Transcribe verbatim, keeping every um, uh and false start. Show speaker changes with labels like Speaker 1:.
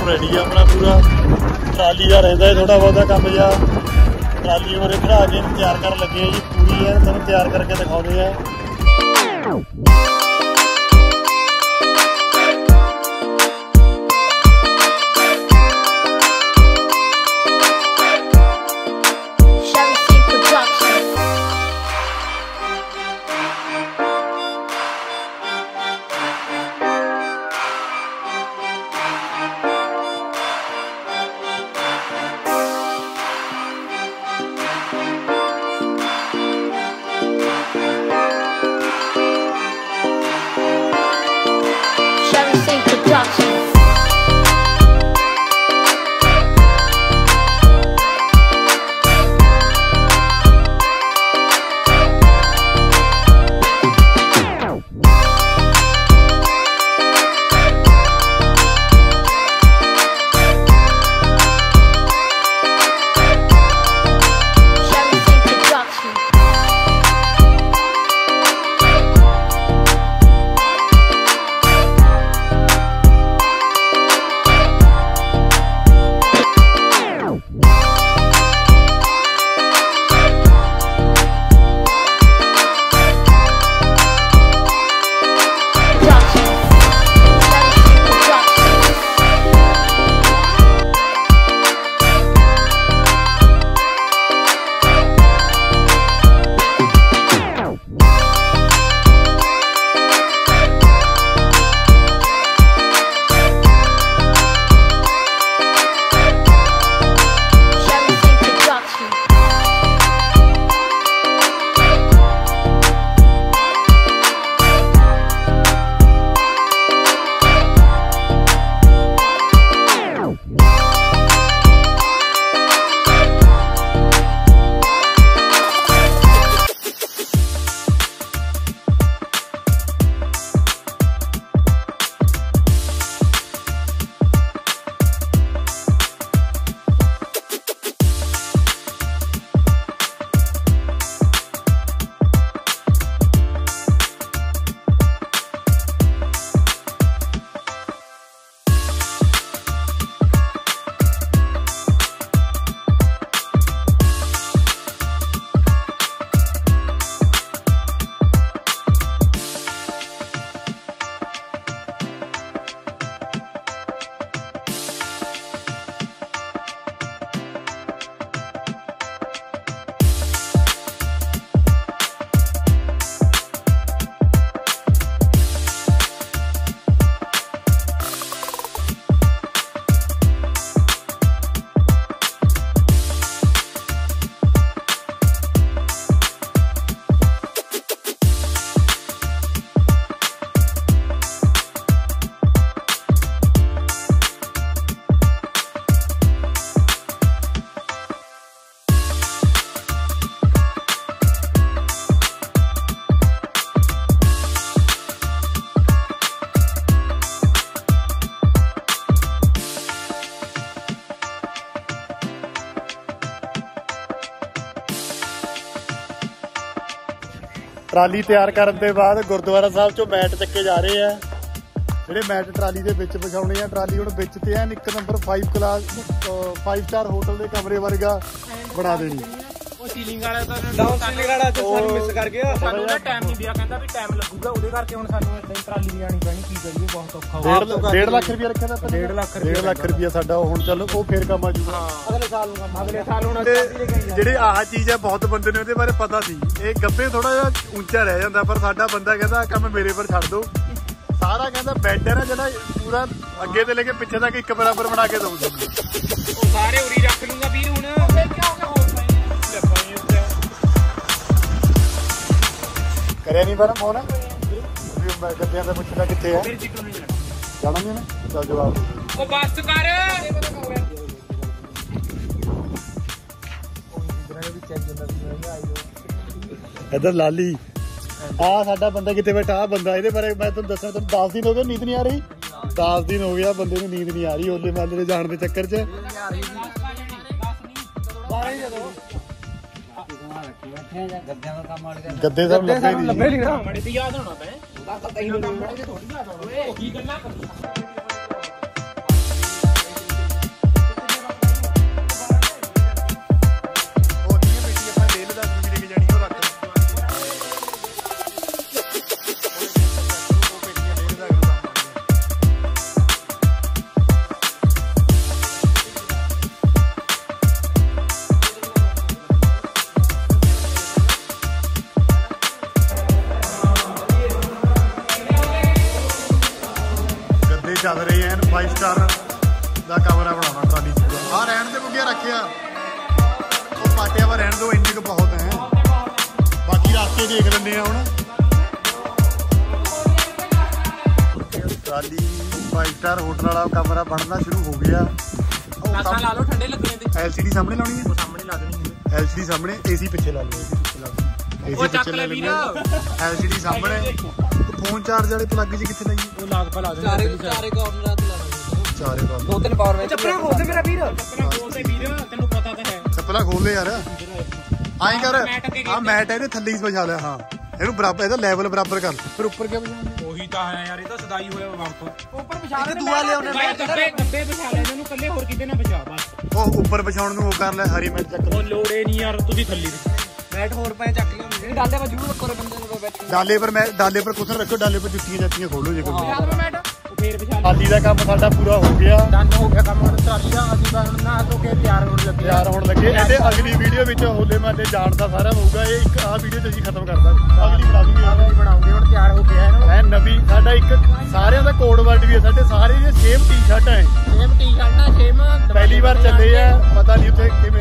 Speaker 1: Ready है अपना पूरा ट्राली का रहिंदा है थोड़ा बहुता काम जिहा ट्राली उरे खड़ा के तैयार कर लगे जी पूरी है तुहानूं तैयार करके दिखाउंदे हैं। ट्राली तैयार करने के बाद गुरुद्वारा साहब चो मैट चक्के जा रहे हैं ਜਿਹੜੇ मैट ट्राली के विच विछाउणे आ। ट्राली हुण विच ते एन एक number five class five star hotel के कमरे वर्गा बना देनी।
Speaker 2: सीलिंग वाला ਤਾਂ ਡਾਊਨ ਸੀਲਿੰਗ ਵਾਲਾ ਤੇ ਸਾਨੂੰ ਮਿਸ ਕਰ ਗਿਆ। ਸਾਨੂੰ ਨਾ ਟਾਈਮ ਨਹੀਂ ਦਿਆ ਕਹਿੰਦਾ ਵੀ ਟਾਈਮ ਲੱਗੂਗਾ ਉਹਦੇ ਕਰਕੇ ਹੁਣ ਸਾਨੂੰ ਇਦਾਂ ਹੀ ਟਰਾਲੀ ਲਿਆਣੀ ਪੈਣੀ। ਕੀ ਕਰੀਏ ਬਹੁਤ ਔਖਾ ਹੋ
Speaker 1: ਡੇਢ ਲੱਖ ਰੁਪਇਆ ਰੱਖਿਆ ਤਾਂ
Speaker 2: ਡੇਢ ਲੱਖ
Speaker 1: ਡੇਢ ਲੱਖ ਰੁਪਇਆ ਸਾਡਾ ਹੁਣ ਚੱਲ ਉਹ ਫੇਰ ਕੰਮ ਆ ਜੂਗਾ
Speaker 2: ਅਗਲੇ ਸਾਲ ਨੂੰ। ਅਗਲੇ ਸਾਲ ਹੁਣ
Speaker 1: ਜਿਹੜੇ ਆਹ ਚੀਜ਼ ਹੈ ਬਹੁਤ ਬੰਦੇ ਨੇ ਉਹਦੇ ਬਾਰੇ ਪਤਾ ਸੀ। ਇਹ ਗੱਬੇ ਥੋੜਾ ਜਿਹਾ ਉੱਚਾ ਰਹਿ ਜਾਂਦਾ ਪਰ ਸਾਡਾ ਬੰਦਾ ਕਹਿੰਦਾ ਕੰਮ ਮੇਰੇ ਪਰ ਛੱਡ ਦੋ। ਸਾਰਾ ਕਹਿੰਦਾ ਬੈੱਡ ਹੈ ਨਾ ਜਿਹੜਾ ਪੂਰਾ ਅੱਗੇ ਤੇ ਲੈ ਕੇ ਪਿੱਛੇ ਤੱਕ ਇੱਕ ਬਰਾਬਰ ਬਣਾ ਕੇ ਦਊਗਾ।
Speaker 2: ਉਹ ਸਾਰੇ ਉਰੀ ਰੱਖ ਲੂੰਗਾ ਵੀਰ ਹੁਣ ਫੇਰ ਕੀ ਹੋ ਗਿਆ ਹੋਰ
Speaker 1: ਕਰਿਆ ਨਹੀਂ ਪਰ ਫੋਨ ਗੱਦਿਆਂ ਦਾ ਪੁੱਛਣਾ ਕਿੱਥੇ ਹੈ ਜਾਣਾ ਨਹੀਂ ਨਾ ਚੱਲ ਜਵਾਬ
Speaker 2: ਉਹ ਬੱਸ ਕਰ
Speaker 1: ਇੱਧਰ ਲਾਲੀ ਆ ਸਾਡਾ ਬੰਦਾ ਕਿੱਥੇ ਬੈਠਾ ਆ ਬੰਦਾ ਇਹਦੇ ਬਾਰੇ ਮੈਂ ਤੁਹਾਨੂੰ ਦੱਸਣਾ ਤੁਹਾਨੂੰ ਦਸ ਦਿਨ ਹੋ ਗਏ ਨੀਂਦ ਨਹੀਂ ਆ ਰਹੀ। ਦਸ ਦਿਨ ਹੋ ਗਿਆ ਬੰਦੇ ਨੂੰ ਨੀਂਦ ਨਹੀਂ ਆ ਰਹੀ ਓਲੇ ਮਾਲੇ ਦੇ ਜਾਣ ਦੇ ਚੱਕਰ 'ਚ। ਗੱਦੇ ਸਭ ਲੱਭੇ ਨਹੀਂ ਨਾ
Speaker 2: ਮੜੇ ਤੇ ਯਾਦ ਹੋਣਾ ਪੈ।
Speaker 1: ਚੱਲ ਰਹੇ ਆ ਫਾਈਵ ਸਟਾਰ ਦਾ ਕਮਰਾ ਬਣਾਉਣਾ ਟਰਾਲੀ ਚ। ਆਹ ਰਹਿਣ ਦੇ ਮੁੱਗਿਆ ਰੱਖਿਆ ਉਹ ਪਾਟਿਆ ਵਾ ਰਹਿਣ ਦੋ ਇੰਨੇ ਕੁ ਬਹੁਤ ਹੈ। ਬਾਕੀ ਰਾਸਤੇ ਦੇਖ ਲੈਂਦੇ ਆ ਹੁਣ। ਟਰਾਲੀ ਫਾਈਵ ਸਟਾਰ ਹੋਟਲ ਵਾਲਾ ਕਮਰਾ ਬਣਨਾ ਸ਼ੁਰੂ ਹੋ ਗਿਆ।
Speaker 2: ਗਲਾਸਾਂ ਲਾ ਲਓ ਠੰਡੇ ਲੱਗਣੇ ਤੇ।
Speaker 1: ਐਲ ਸੀ ਡੀ ਸਾਹਮਣੇ ਲਾਉਣੀ ਹੈ।
Speaker 2: ਸਾਹਮਣੇ ਲਾ ਦੇਣੀ ਹੈ।
Speaker 1: ਐਲ ਸੀ ਡੀ ਸਾਹਮਣੇ ਏਸੀ ਪਿੱਛੇ ਲਾ ਲਓ। ਏਸੀ ਲਾ ਲਓ। ਏਸੀ ਪਿੱਛੇ ਲੈ ਲੈਂਦੇ ਐਲ ਸੀ ਡੀ ਸਾਹਮਣੇ। ਫੋਨ ਚਾਰਜ ਵਾਲੇ ਪਲੱਗ ਜੀ ਕਿੱਥੇ ਲਾਈਏ? ਉਹ ਲਾਗ ਪਾ ਲਾ ਦੇ। ਚਾਰੇ ਚਾਰੇ ਕਾਰਨਰਾਂ ਤੇ ਲਾ ਦੇ। ਚਾਰੇ ਕਾਰਨਰ ਦੋ ਤਿੰਨ ਪਾਵਰ ਵਿੱਚ। ਚੱਪਲਾਂ ਖੋਲ ਦੇ ਮੇਰਾ ਵੀਰ। ਚੱਪਲਾਂ ਖੋਲ ਦੇ ਵੀਰ ਤੈਨੂੰ ਪਤਾ ਤਾਂ ਹੈ। ਚੱਪਲਾਂ ਖੋਲ ਲੈ ਯਾਰ। ਆਏਂ ਕਰ ਆ ਮੈਟ ਇਹਦੇ ਥੱਲੇ ਹੀ ਵਿਛਾ ਲਿਆ। ਹਾਂ ਇਹਨੂੰ ਬਰਾਬਰ ਇਹਦਾ ਲੈਵਲ ਬਰਾਬਰ ਕਰ। ਫਿਰ ਉੱਪਰ ਕਿਆ ਵਿਛਾਉਂਦੇ? ਉਹੀ ਤਾਂ ਹੈ ਯਾਰ ਇਹ ਤਾਂ ਸਦਾਈ ਹੋਇਆ ਬੰਪ। ਉੱਪਰ ਵਿਛਾ ਦੇ। ਦੂਆ ਲਿਆਉਣੇ ਮੈਂ ਡੱਬੇ ਡੱਬੇ ਵਿਛਾ ਲੈ ਇਹਨਾਂ ਨੂੰ ਕੱਲੇ ਹੋਰ ਕਿਤੇ ਨਾ ਵਿਛਾ ਬਸ। ਉਹ ਉੱਪਰ ਵਿਛਾਉਣ ਨੂੰ ਉਹ ਕਰ ਲੈ ਹਰੀ ਮੈਟ ਚੱਕ। ਉਹ ਲੋੜੇ ਨਹੀਂ ਯਾਰ ਤੁਸੀਂ ਥੱਲੇ ਮੈਟ ਹੋਰ ਪਏ ਚੱਕ ਲਿਓ। ਜਿਹੜੀ ਡਾਲੇ ਪਰ ਜ਼ਰੂਰ ਰੱਖੋ ਬੰਦੇ ਨੂੰ ਬੈਠੇ। ਡਾਲੇ ਪਰ ਮੈਂ ਡਾਲੇ ਪਰ ਕੁਛ ਰੱਖੋ। ਡਾਲੇ ਪਰ ਜੁੱਤੀਆਂ ਜੱਤੀਆਂ ਖੋਲੋ ਜੇ ਕੋਈ। ਮੈਟ ਫੇਰ ਵਿਛਾ। ਟਰਾਲੀ ਦਾ ਕੰਮ ਸਾਡਾ ਪੂਰਾ ਹੋ ਗਿਆ। ਡਨ ਹੋ ਗਿਆ ਕੰਮ। ਹੁਣ ਟਰਾਲੀ ਦਾ ਅਸੀਂ ਬਸ ਨਾ ਧੋ ਕੇ ਤਿਆਰ ਹੋਣ ਲੱਗੇ। ਤਿਆਰ ਹੋਣ ਲੱਗੇ। ਇਹਦੇ ਅਗਲੀ ਵੀਡੀਓ ਵਿੱਚ ਹੋਲੇ ਮਹੱਲੇ ਜਾਣ ਦਾ ਸਾਰਾ ਹੋਊਗਾ। ਇਹ ਇੱਕ ਆਹ ਵੀਡੀਓ ਤੇ ਅਸੀਂ ਖਤਮ ਕਰਦਾ। ਅਗਲੀ ਬਣਾ ਦੂੰਗੇ। ਅਗਲੀ ਬਣਾਉਂਗੇ। ਹੁਣ ਤਿਆਰ ਹੋ ਗਿਆ ਹੈ ਨਵੀਂ। ਸਾਡਾ ਇੱਕ ਸਾਰਿਆਂ ਦਾ ਕੋਡ ਵਰਡ ਵੀ ਹੈ। ਸਾਡੇ ਸਾਰੇ ਦੀਆਂ ਸੇਮ ਟੀ ਸ਼ਰਟਾਂ ਹੈ। ਸੇਮ ਟੀ ਸ਼ਰਟਾਂ ਸੇਮ। ਪਹਿਲੀ ਵਾਰ ਚੱਲੇ ਆ ਪਤਾ ਨਹੀਂ ਉੱਥੇ ਕਿਵੇਂ